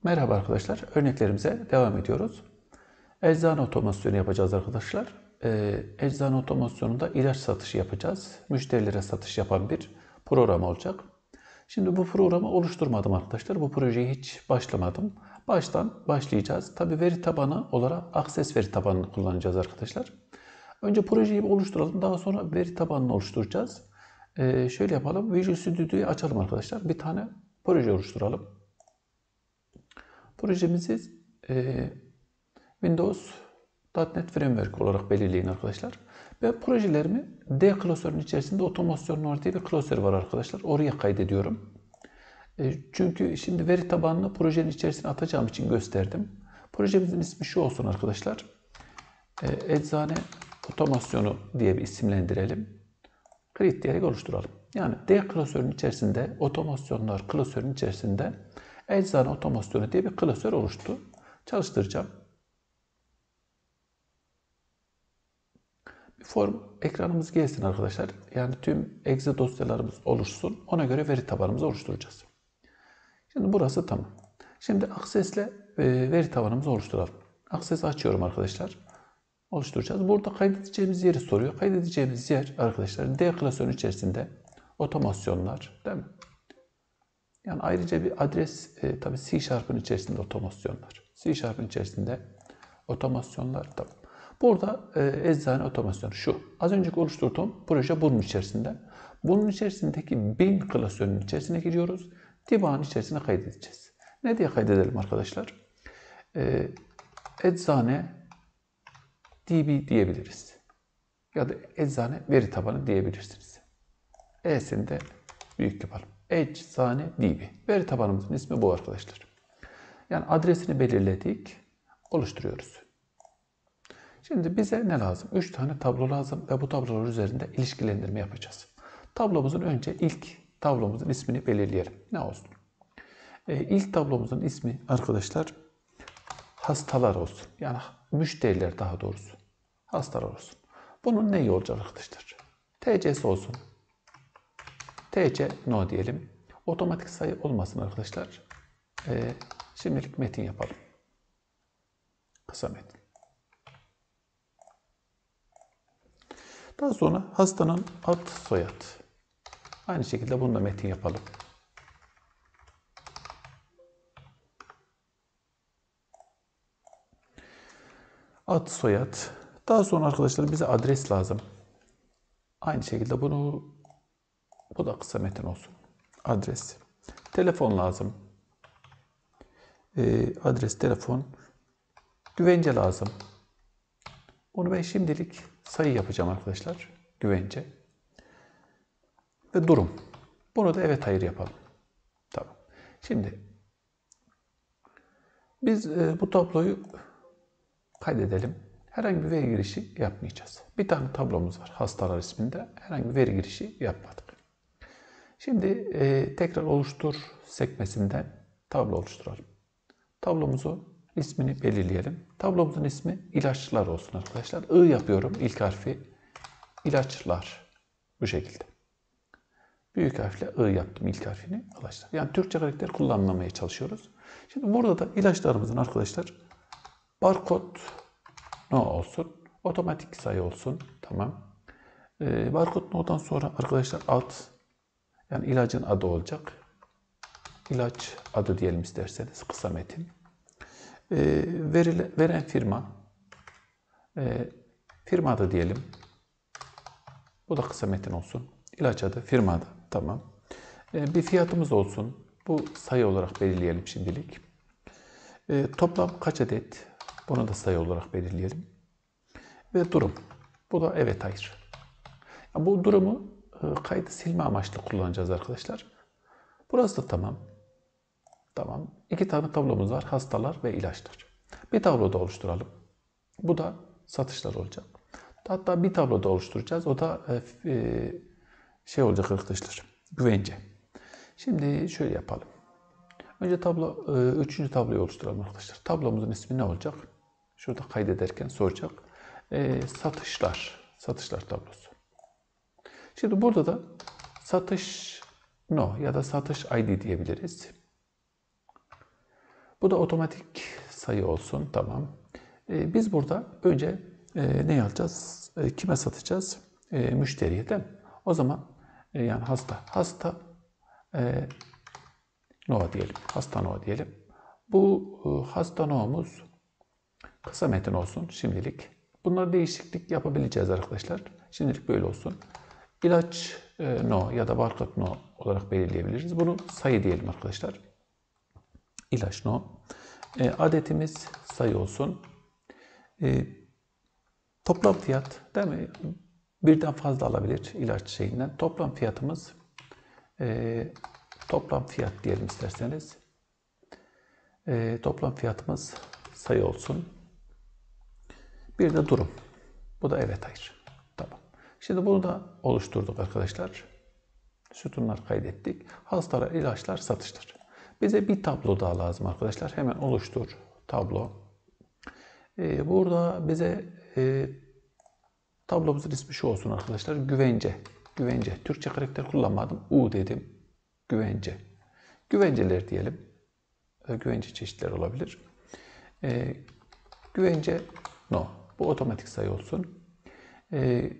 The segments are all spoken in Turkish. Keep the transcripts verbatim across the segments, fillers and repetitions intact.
Merhaba arkadaşlar, örneklerimize devam ediyoruz. Eczane otomasyonu yapacağız arkadaşlar. Ee, eczane otomasyonunda ilaç satışı yapacağız. Müşterilere satış yapan bir program olacak. Şimdi bu programı oluşturmadım arkadaşlar. Bu projeye hiç başlamadım. Baştan başlayacağız. Tabii veri tabanı olarak Access veri tabanını kullanacağız arkadaşlar. Önce projeyi oluşturalım. Daha sonra veri tabanını oluşturacağız. Ee, şöyle yapalım. Visual Studio'yu açalım arkadaşlar. Bir tane proje oluşturalım. Projemizi e, Windows nokta net Framework olarak belirleyin arkadaşlar. Ben projelerimi D klasörünün içerisinde otomasyon diye bir klasör var arkadaşlar. Oraya kaydediyorum. E, çünkü şimdi veri tabanını projenin içerisine atacağım için gösterdim. Projemizin ismi şu olsun arkadaşlar. E, eczane otomasyonu diye bir isimlendirelim. Create diyerek oluşturalım. Yani D klasörünün içerisinde, otomasyonlar klasörünün içerisinde eczane otomasyonu diye bir klasör oluştu. Çalıştıracağım. Bir form ekranımız gelsin arkadaşlar. Yani tüm exe dosyalarımız oluşsun. Ona göre veri tabanımızı oluşturacağız. Şimdi burası tamam. Şimdi Access'le veri tabanımızı oluşturalım. Access'i açıyorum arkadaşlar. Oluşturacağız. Burada kaydedeceğimiz yeri soruyor. Kaydedeceğimiz yer arkadaşlar D klasörünün içerisinde otomasyonlar, değil mi? Yani ayrıca bir adres e, tabii C Sharp'ın içerisinde otomasyonlar. C Sharp'ın içerisinde otomasyonlar tamam. Burada e, eczane otomasyonu şu. Az önceki oluşturduğum proje bunun içerisinde. Bunun içerisindeki bin klasörünün içerisine giriyoruz. Divanın içerisine kaydedeceğiz. Ne diye kaydedelim arkadaşlar? E, eczane D B diyebiliriz. Ya da eczane veri tabanı diyebilirsiniz. E'sini de büyük yapalım. Eczane D B. Veri tabanımızın ismi bu arkadaşlar. Yani adresini belirledik. Oluşturuyoruz. Şimdi bize ne lazım? üç tane tablo lazım ve bu tablolar üzerinde ilişkilendirme yapacağız. Tablomuzun önce ilk tablomuzun ismini belirleyelim. Ne olsun? Ee, ilk tablomuzun ismi arkadaşlar hastalar olsun. Yani müşteriler daha doğrusu. Hastalar olsun. Bunun neyi olacak arkadaşlar? T C'si olsun. T C no diyelim. Otomatik sayı olmasın arkadaşlar. Ee, şimdilik metin yapalım. Kısa metin. Daha sonra hastanın ad soyad. Aynı şekilde bunu da metin yapalım. Ad soyad. Daha sonra arkadaşlar bize adres lazım. Aynı şekilde bunu bu da kısa metin olsun. Adres. Telefon lazım. Ee, adres, telefon. Güvence lazım. Bunu ben şimdilik sayı yapacağım arkadaşlar. Güvence. Ve durum. Bunu da evet hayır yapalım. Tamam. Şimdi biz e, bu tabloyu kaydedelim. Herhangi bir veri girişi yapmayacağız. Bir tane tablomuz var hastalar isminde. Herhangi bir veri girişi yapmadık. Şimdi e, tekrar oluştur sekmesinden tablo oluşturalım. Tablomuzu ismini belirleyelim. Tablomuzun ismi ilaçlar olsun arkadaşlar. I yapıyorum ilk harfi. İlaçlar. Bu şekilde. Büyük harfle I yaptım ilk harfini. Arkadaşlar. Yani Türkçe karakter kullanmamaya çalışıyoruz. Şimdi burada da ilaçlarımızın arkadaşlar barkod no olsun. Otomatik sayı olsun. Tamam. Ee, barkod no'dan sonra arkadaşlar ad, yani ilacın adı olacak. İlaç adı diyelim isterseniz. Kısa metin. Ee, verile, veren firma. Ee, firma adı diyelim. Bu da kısa metin olsun. İlaç adı, firma adı. Tamam. Ee, bir fiyatımız olsun. Bu sayı olarak belirleyelim şimdilik. Ee, toplam kaç adet? Bunu da sayı olarak belirleyelim. Ve durum. Bu da evet hayır. Yani bu durumu e, kaydı silme amaçlı kullanacağız arkadaşlar. Burası da tamam. Tamam. İki tane tablomuz var. Hastalar ve ilaçlar. Bir tablo da oluşturalım. Bu da satışlar olacak. Hatta bir tablo da oluşturacağız. O da e, şey olacak arkadaşlar. Güvence. Şimdi şöyle yapalım. Önce tablo, e, üçüncü tabloyu oluşturalım arkadaşlar. Tablomuzun ismi ne olacak? Şurada kaydederken soracak. E, satışlar. Satışlar tablosu. Şimdi burada da satış no ya da satış I D diyebiliriz. Bu da otomatik sayı olsun. Tamam. E, biz burada önce e, ne yapacağız? E, kime satacağız? E, müşteriye değil mi? O zaman e, yani hasta. Hasta e, no diyelim. Hasta no diyelim. Bu e, hasta no'muz kısa metin olsun şimdilik. Bunlar değişiklik yapabileceğiz arkadaşlar. Şimdilik böyle olsun. İlaç e, no ya da barkod no olarak belirleyebiliriz. Bunu sayı diyelim arkadaşlar. İlaç no. E, adetimiz sayı olsun. E, toplam fiyat değil mi? Birden fazla alabilir ilaç şeyinden. Toplam fiyatımız e, toplam fiyat diyelim isterseniz. E, toplam fiyatımız sayı olsun. Bir de durum. Bu da evet hayır. Tamam. Şimdi bunu da oluşturduk arkadaşlar. Sütunlar kaydettik. Hastalar, ilaçlar, satışlar. Bize bir tablo daha lazım arkadaşlar. Hemen oluştur tablo. Ee, burada bize e, tablomuzun ismi şu olsun arkadaşlar. Güvence. Güvence. Türkçe karakter kullanmadım. U dedim. Güvence. Güvenceler diyelim. E, güvence çeşitleri olabilir. E, güvence no. Bu otomatik sayı olsun. E,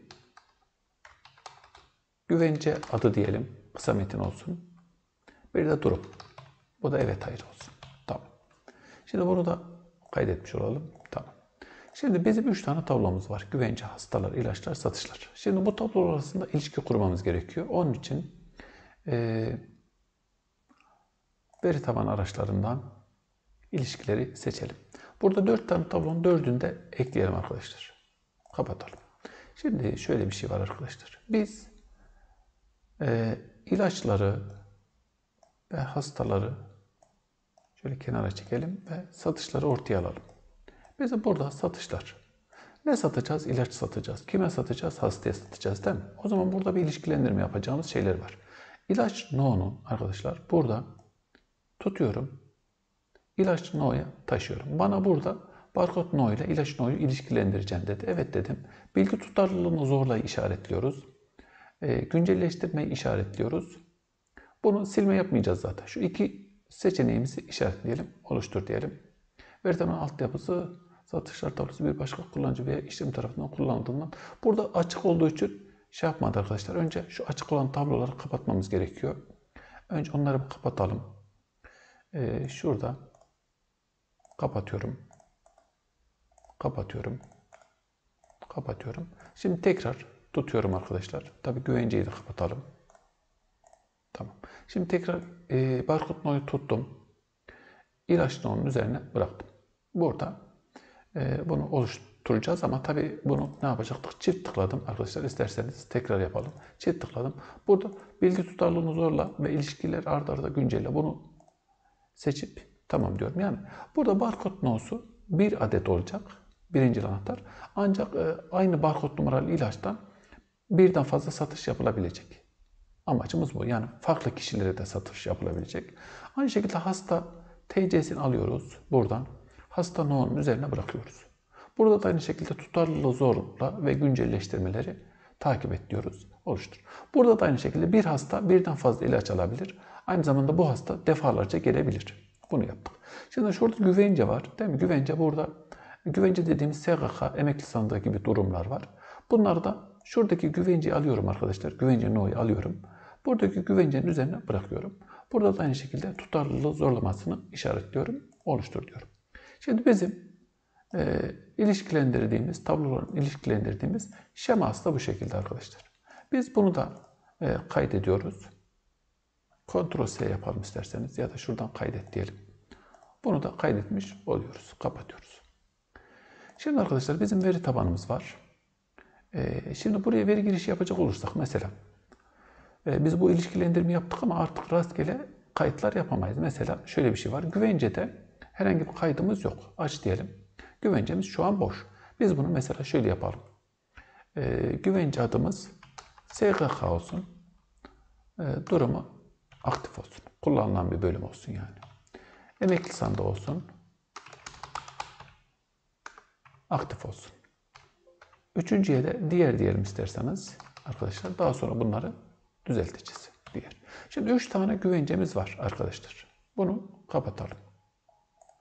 güvence adı diyelim. Kısa metin olsun. Bir de durum. Bu da evet hayır olsun. Tamam. Şimdi bunu da kaydetmiş olalım. Tamam. Şimdi bizim üç tane tablomuz var. Güvence, hastalar, ilaçlar, satışlar. Şimdi bu tablolar arasında ilişki kurmamız gerekiyor. Onun için e, veri taban araçlarından ilişkileri seçelim. Burada dört tane tablonun dördünü de ekleyelim arkadaşlar. Kapatalım. Şimdi şöyle bir şey var arkadaşlar. Biz e, ilaçları ve hastaları şöyle kenara çekelim ve satışları ortaya alalım. Bizim burada satışlar. Ne satacağız? İlaç satacağız. Kime satacağız? Hastaya satacağız değil mi? O zaman burada bir ilişkilendirme yapacağımız şeyler var. İlaç no'nu arkadaşlar burada tutuyorum. İlaç no'ya taşıyorum. Bana burada barkod no ile ilaç no'yu ilişkilendireceğim dedi. Evet dedim. Bilgi tutarlılığını zorla işaretliyoruz. E, güncelleştirmeyi işaretliyoruz. Bunu silme yapmayacağız zaten. Şu iki seçeneğimizi işaretleyelim. Oluştur diyelim. Veri tabanı altyapısı satışlar tablosu bir başka kullanıcı veya işlem tarafından kullanıldığından. Burada açık olduğu için şey yapmadı arkadaşlar. Önce şu açık olan tabloları kapatmamız gerekiyor. Önce onları kapatalım. Ee, şurada kapatıyorum. Kapatıyorum. Kapatıyorum. Şimdi tekrar tutuyorum arkadaşlar. Tabii güvenceyi de kapatalım. Tamam. Şimdi tekrar e, barkod no'yu tuttum. İlaç no'nun üzerine bıraktım. Burada e, bunu oluşturacağız ama tabii bunu ne yapacaktık? Çift tıkladım arkadaşlar. İsterseniz tekrar yapalım. Çift tıkladım. Burada bilgi tutarlılığını zorla ve ilişkiler arda arda güncelle. Bunu seçip tamam diyorum. Yani burada barkod no'su bir adet olacak. Birinci anahtar. Ancak e, aynı barkod numaralı ilaçtan birden fazla satış yapılabilecek. Amacımız bu. Yani farklı kişilere de satış yapılabilecek. Aynı şekilde hasta T C'sini alıyoruz buradan. Hasta no'nun üzerine bırakıyoruz. Burada da aynı şekilde tutarlılığı zorla ve güncelleştirmeleri takip et diyoruz. Oluştur. Burada da aynı şekilde bir hasta birden fazla ilaç alabilir. Aynı zamanda bu hasta defalarca gelebilir. Bunu yaptık. Şimdi şurada güvence var. Değil mi? Güvence burada. Güvence dediğimiz S G K, emekli sandığı gibi durumlar var. Bunları da şuradaki güvenceyi alıyorum arkadaşlar. Güvence no'yu alıyorum. Buradaki güvencenin üzerine bırakıyorum. Burada da aynı şekilde tutarlılığı zorlamasını işaretliyorum. Oluştur diyorum. Şimdi bizim e, ilişkilendirdiğimiz, tabloların ilişkilendirdiğimiz şeması da bu şekilde arkadaşlar. Biz bunu da e, kaydediyoruz. Ctrl S yapalım isterseniz ya da şuradan kaydet diyelim. Bunu da kaydetmiş oluyoruz. Kapatıyoruz. Şimdi arkadaşlar bizim veri tabanımız var. E, şimdi buraya veri girişi yapacak olursak mesela e, biz bu ilişkilendirme yaptık ama artık rastgele kayıtlar yapamayız. Mesela şöyle bir şey var. Güvencede herhangi bir kaydımız yok. Aç diyelim. Güvencemiz şu an boş. Biz bunu mesela şöyle yapalım. E, güvence adımız S G K olsun. E, durumu aktif olsun. Kullanılan bir bölüm olsun yani. Emekli sandığı olsun. Aktif olsun. Üçüncüye de diğer diyelim isterseniz arkadaşlar. Daha sonra bunları düzelteceğiz. Diğer. Şimdi üç tane güvencemiz var arkadaşlar. Bunu kapatalım.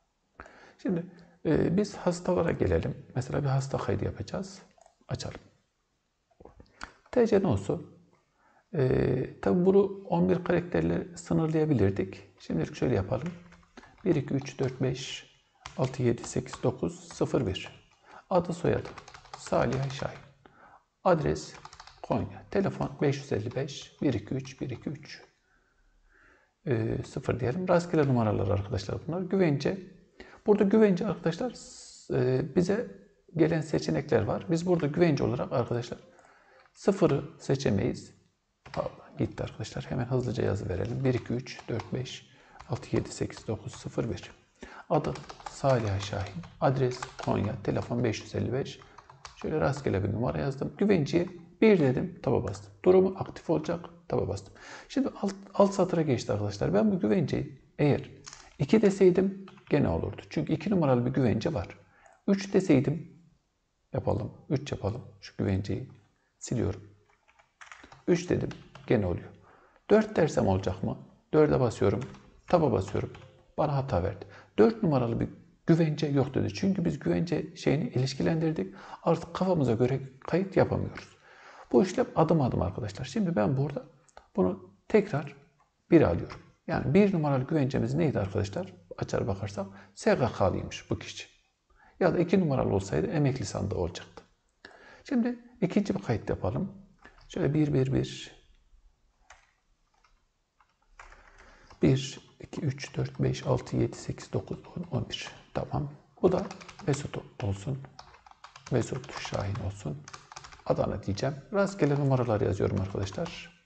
Şimdi e, biz hastalara gelelim. Mesela bir hasta kaydı yapacağız. Açalım. T C ne olsun? E, tabi bunu on bir karakterle sınırlayabilirdik. Şimdilik şöyle yapalım. bir, iki, üç, dört, beş, altı, yedi, sekiz, dokuz, sıfır, bir. Adı soyadı Salih Şahin. Adres Konya. Telefon beş yüz elli beş, bir iki üç, bir iki üç. E, sıfır diyelim. Rastgele numaralar arkadaşlar bunlar. Güvence. Burada güvence arkadaşlar e, bize gelen seçenekler var. Biz burada güvence olarak arkadaşlar sıfırı seçemeyiz. Allah, gitti arkadaşlar. Hemen hızlıca yazı verelim. bir, iki, üç, dört, beş, altı, yedi, sekiz, dokuz, sıfır, bir. Adı Salih Şahin. Adres Konya. Telefon beş yüz elli beş. Şöyle rastgele bir numara yazdım. Güvenceye bir dedim. Taba bastım. Durumu aktif olacak. Taba bastım. Şimdi alt, alt satıra geçti arkadaşlar. Ben bu güvenceyi eğer iki deseydim gene olurdu. Çünkü iki numaralı bir güvence var. üç deseydim yapalım. üç yapalım. Şu güvenceyi siliyorum. üç dedim. Gene oluyor. dört dersem olacak mı? dörde basıyorum. Taba basıyorum. Bana hata verdi. dört numaralı bir güvence yok dedi. Çünkü biz güvence şeyini ilişkilendirdik. Artık kafamıza göre kayıt yapamıyoruz. Bu işlem adım adım arkadaşlar. Şimdi ben burada bunu tekrar bir alıyorum. Yani bir numaralı güvencemiz neydi arkadaşlar? Açar bakarsak S G K'lıymış bu kişi. Ya da iki numaralı olsaydı emekli sandığı olacaktı. Şimdi ikinci bir kayıt yapalım. Şöyle bir, bir, bir. bir, iki, üç, dört, beş, altı, yedi, sekiz, dokuz, on, on bir. Tamam. Bu da Mesut olsun. Mesut Şahin olsun. Adana diyeceğim. Rastgele numaralar yazıyorum arkadaşlar.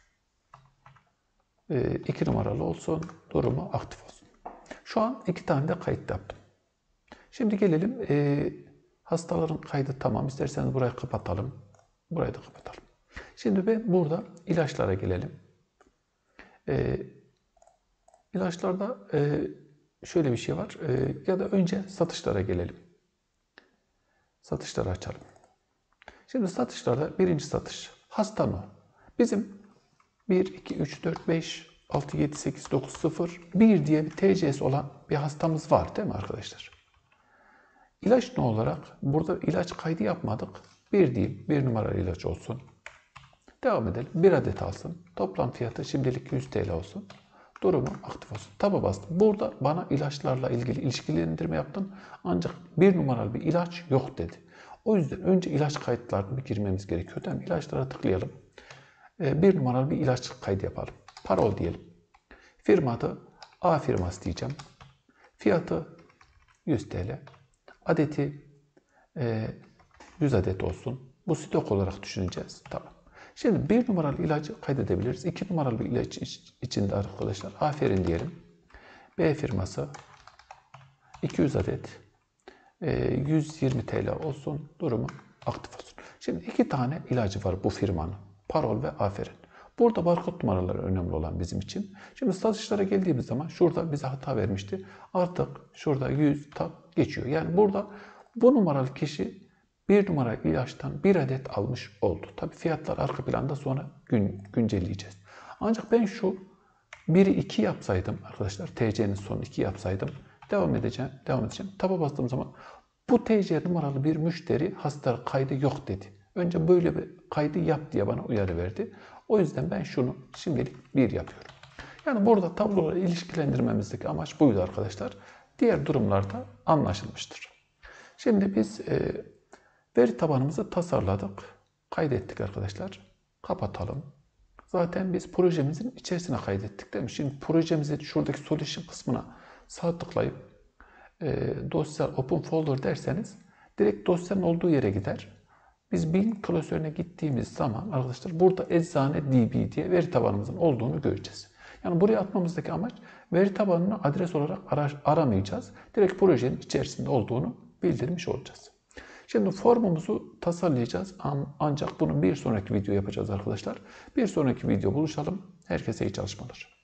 E, iki numaralı olsun. Durumu aktif olsun. Şu an iki tane de kayıt yaptım. Şimdi gelelim. E, hastaların kaydı tamam. İsterseniz burayı kapatalım. Burayı da kapatalım. Şimdi ben burada ilaçlara gelelim. E, ilaçlarda e, şöyle bir şey var. E, ya da önce satışlara gelelim. Satışları açalım. Şimdi satışlarda birinci satış. Hasta mı? Bizim bir, iki, üç, dört, beş, altı, yedi, sekiz, dokuz, sıfır, bir diye bir T C'si olan bir hastamız var değil mi arkadaşlar? İlaç ne olarak? Burada ilaç kaydı yapmadık. bir diyeyim. bir numaralı ilaç olsun. Devam edelim. bir adet alsın. Toplam fiyatı şimdilik yüz T L olsun. Durumu aktif olsun. Taba bastım. Burada bana ilaçlarla ilgili ilişkilendirme yaptım. Ancak bir numaralı bir ilaç yok dedi. O yüzden önce ilaç kayıtlarına bir girmemiz gerekiyor. Değil mi? İlaçlara tıklayalım. Bir numaralı bir ilaç kaydı yapalım. Parol diyelim. Firma adı A firması diyeceğim. Fiyatı yüz T L. Adeti yüz adet olsun. Bu stok olarak düşüneceğiz. Tamam. Şimdi bir numaralı ilacı kaydedebiliriz. iki numaralı bir ilaç içinde arkadaşlar aferin diyelim. B firması iki yüz adet yüz yirmi T L olsun. Durumu aktif olsun. Şimdi iki tane ilacı var bu firmanın. Parol ve aferin. Burada barkod numaraları önemli olan bizim için. Şimdi satışlara geldiğimiz zaman şurada bize hata vermişti. Artık şurada yüz tak geçiyor. Yani burada bu numaralı kişi bir numaralı ilaçtan bir adet almış oldu. Tabi fiyatlar arka planda sonra gün, güncelleyeceğiz. Ancak ben şu biri iki yapsaydım arkadaşlar, T C'nin sonu iki yapsaydım devam edeceğim. Devam edeceğim. Taba bastığım zaman bu T C numaralı bir müşteri hasta kaydı yok dedi. Önce böyle bir kaydı yap diye bana uyarı verdi. O yüzden ben şunu şimdilik bir yapıyorum. Yani burada tabloları ilişkilendirmemizdeki amaç buydu arkadaşlar. Diğer durumlarda anlaşılmıştır. Şimdi biz e, veri tabanımızı tasarladık. Kaydettik arkadaşlar. Kapatalım. Zaten biz projemizin içerisine kaydettik değil mi? Şimdi projemizi şuradaki solution kısmına sağ tıklayıp e, dosya open folder derseniz direkt dosyanın olduğu yere gider. Biz bin klasörüne gittiğimiz zaman arkadaşlar burada eczane D B diye veri tabanımızın olduğunu göreceğiz. Yani buraya atmamızdaki amaç veri tabanını adres olarak ara, aramayacağız. Direkt projenin içerisinde olduğunu bildirmiş olacağız. Şimdi formumuzu tasarlayacağız ancak bunu bir sonraki video yapacağız arkadaşlar. Bir sonraki video buluşalım. Herkese iyi çalışmalar.